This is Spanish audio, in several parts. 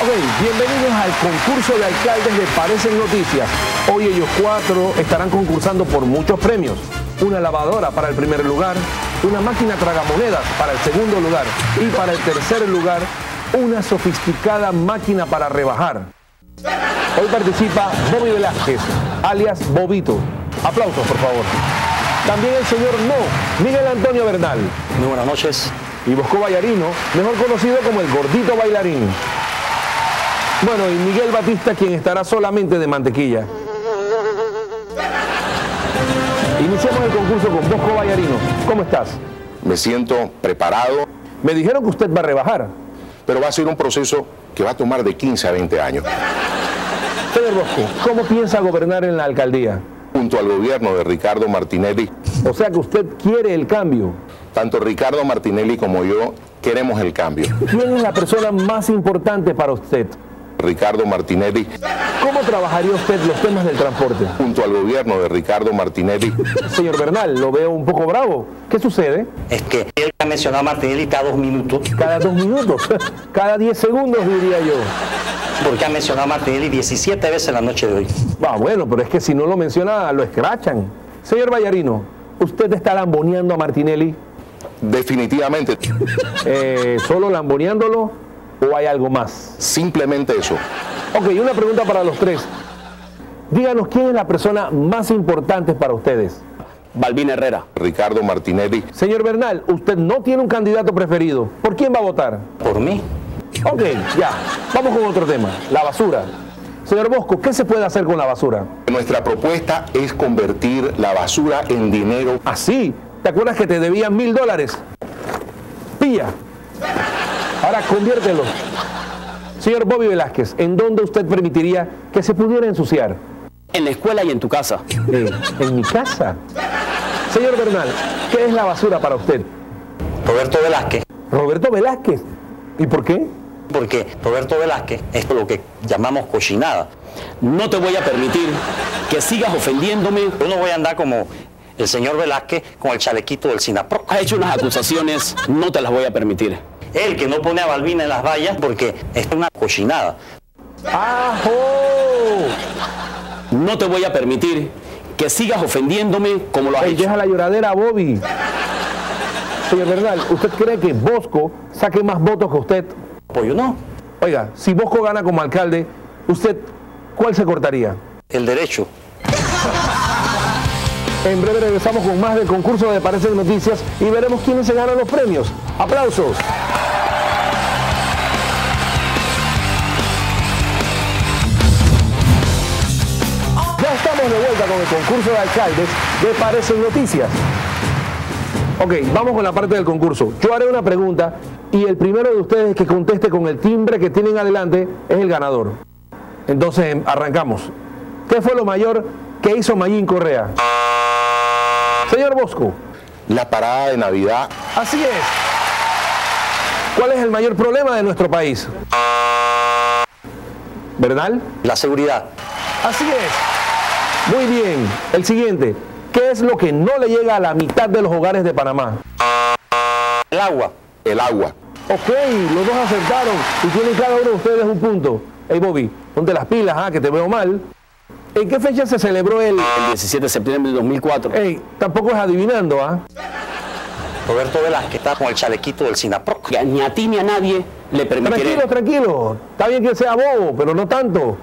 Ok, bienvenidos al concurso de alcaldes de Parecen Noticias. Hoy ellos 4 estarán concursando por muchos premios. Una lavadora para el primer lugar, una máquina tragamonedas para el segundo lugar y para el tercer lugar, una sofisticada máquina para rebajar. Hoy participa Bobby Velázquez, alias Bobito. Aplausos, por favor. También el señor No, Miguel Antonio Bernal. Muy buenas noches. Y Bosco Vallarino, mejor conocido como el gordito bailarín. Bueno, y Miguel Batista, quien estará solamente de mantequilla. Iniciamos el concurso con Bosco Vallarino. ¿Cómo estás? Me siento preparado. Me dijeron que usted va a rebajar. Pero va a ser un proceso que va a tomar de 15 a 20 años. Señor Bosco, ¿cómo piensa gobernar en la alcaldía? Junto al gobierno de Ricardo Martinelli. O sea que usted quiere el cambio. Tanto Ricardo Martinelli como yo queremos el cambio. ¿Quién es la persona más importante para usted? Ricardo Martinelli. ¿Cómo trabajaría usted los temas del transporte? Junto al gobierno de Ricardo Martinelli. Señor Bernal, lo veo un poco bravo. ¿Qué sucede? Es que él ha mencionado a Martinelli cada 2 minutos. Cada 2 minutos, cada 10 segundos diría yo. Porque ha mencionado a Martinelli 17 veces la noche de hoy. Bueno, pero es que si no lo menciona, lo escrachan. Señor Vallarino, ¿usted está lamboneando a Martinelli? Definitivamente. ¿Solo lamboneándolo o hay algo más? Simplemente eso. Ok, una pregunta para los tres. Díganos, ¿quién es la persona más importante para ustedes? Balbín Herrera. Ricardo Martinelli. Señor Bernal, usted no tiene un candidato preferido. ¿Por quién va a votar? ¿Por mí? Ok, ya. Vamos con otro tema, la basura. Señor Bosco, ¿qué se puede hacer con la basura? Nuestra propuesta es convertir la basura en dinero. ¿Así? ¿Te acuerdas que te debían $1000? Pilla. Ahora conviértelo. Señor Bobby Velázquez, ¿en dónde usted permitiría que se pudiera ensuciar? En la escuela y en tu casa. En mi casa. Señor Bernal, ¿qué es la basura para usted? Roberto Velázquez. Roberto Velázquez. ¿Y por qué? Porque Roberto Velázquez es lo que llamamos cochinada. No te voy a permitir que sigas ofendiéndome. Yo no voy a andar como el señor Velázquez con el chalequito del SINAPROC. Has hecho unas acusaciones, no te las voy a permitir. Él que no pone a Balbín en las vallas porque es una cochinada. ¡Ajo! No te voy a permitir que sigas ofendiéndome como lo has hecho. Deja la lloradera, Bobby. Señor Bernal, ¿usted cree que Bosco saque más votos que usted? Pues yo no. Oiga, si Bosco gana como alcalde, ¿usted cuál se cortaría? El derecho. En breve regresamos con más del concurso de Parecen Noticias y veremos quiénes se ganan los premios. ¡Aplausos! Ya estamos de vuelta con el concurso de alcaldes de Parecen Noticias. Ok, vamos con la parte del concurso. Yo haré una pregunta y el primero de ustedes que conteste con el timbre que tienen adelante es el ganador. Entonces, arrancamos. ¿Qué fue lo mayor que hizo Mayín Correa? Señor Bosco. La parada de Navidad. Así es. ¿Cuál es el mayor problema de nuestro país? ¿Verdad? La seguridad. Así es. Muy bien. El siguiente. ¿Qué es lo que no le llega a la mitad de los hogares de Panamá? El agua. El agua. Ok, los dos acertaron y tienen cada uno de ustedes un punto. Hey Bobby, ponte las pilas, que te veo mal. ¿En qué fecha se celebró el 17 de septiembre de 2004. Hey, tampoco es adivinando, Roberto Velázquez está con el chalequito del SINAPROC. Ni a ti ni a nadie le permitiré. Tranquilo, tranquilo. Está bien que sea bobo, pero no tanto.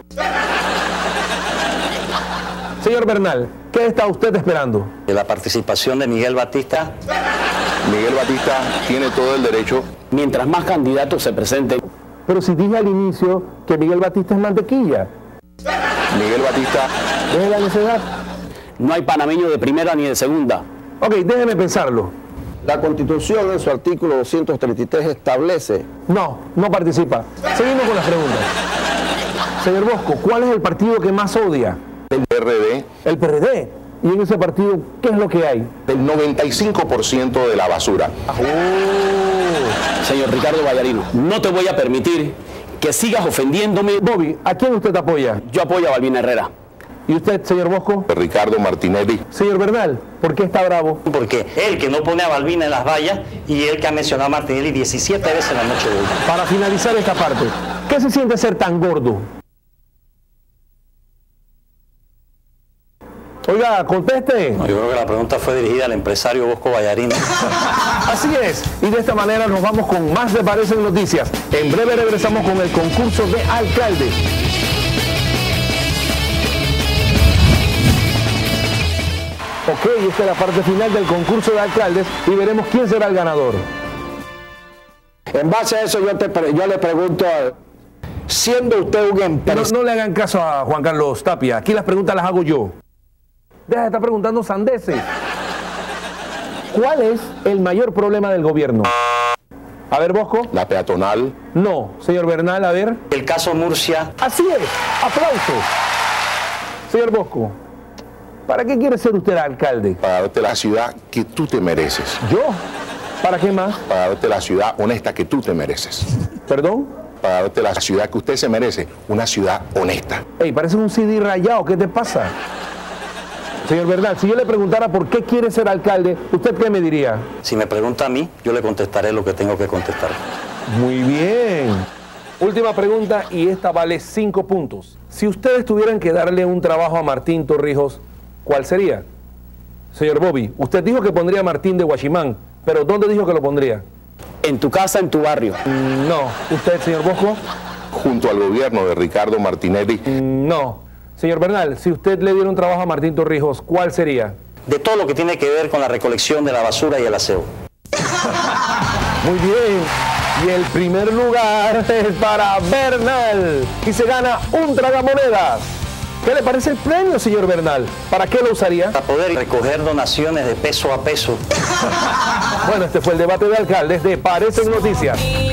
Señor Bernal, ¿qué está usted esperando? De la participación de Miguel Batista. Miguel Batista tiene todo el derecho. Mientras más candidatos se presenten. Pero si dije al inicio que Miguel Batista es mantequilla. Miguel Batista. Deje la necedad. No hay panameño de primera ni de segunda. Ok, déjeme pensarlo. La Constitución en su artículo 233 establece... No participa. Seguimos con las preguntas. Señor Bosco, ¿cuál es el partido que más odia? El PRD. El PRD. ¿Y en ese partido qué es lo que hay? El 95% de la basura. Señor Ricardo Vallarino, no te voy a permitir que sigas ofendiéndome. Bobby, ¿a quién usted apoya? Yo apoyo a Balbín Herrera. ¿Y usted, señor Bosco? Ricardo Martinelli. Señor Bernal, ¿por qué está bravo? Porque él que no pone a Balbina en las vallas y él que ha mencionado a Martinelli 17 veces en la noche de hoy. Para finalizar esta parte, ¿qué se siente ser tan gordo? Oiga, conteste. No, yo creo que la pregunta fue dirigida al empresario Bosco Ballarín. Así es, y de esta manera nos vamos con más de Parecen Noticias. En breve regresamos con el concurso de alcalde. Ok, esta es la parte final del concurso de alcaldes y veremos quién será el ganador. En base a eso yo le pregunto, siendo usted un empresario... No le hagan caso a Juan Carlos Tapia, aquí las preguntas las hago yo. Deja de estar preguntando sandeces. ¿Cuál es el mayor problema del gobierno? A ver, Bosco. La peatonal. No. Señor Bernal, a ver. El caso Murcia. Así es. Aplausos. Señor Bosco, ¿para qué quiere ser usted alcalde? Para darte la ciudad que tú te mereces. ¿Yo? ¿Para qué más? Para darte la ciudad honesta que tú te mereces. ¿Perdón? Para darte la ciudad que usted se merece, una ciudad honesta. Ey, parece un CD rayado, ¿qué te pasa? Señor Bernal, si yo le preguntara por qué quiere ser alcalde, ¿usted qué me diría? Si me pregunta a mí, yo le contestaré lo que tengo que contestar. Muy bien. Última pregunta y esta vale 5 puntos. Si ustedes tuvieran que darle un trabajo a Martín Torrijos, ¿cuál sería? Señor Bobby, usted dijo que pondría a Martín de Guachimán, pero ¿dónde dijo que lo pondría? En tu casa, en tu barrio. No. ¿Usted, señor Bosco? Junto al gobierno de Ricardo Martinelli. No. Señor Bernal, si usted le diera un trabajo a Martín Torrijos, ¿cuál sería? De todo lo que tiene que ver con la recolección de la basura y el aseo. Muy bien. Y el primer lugar es para Bernal. Y se gana un tragamonedas. ¿Qué le parece el premio, señor Bernal? ¿Para qué lo usaría? Para poder recoger donaciones de peso a peso. Bueno, este fue el debate de alcaldes de Parecen Noticias.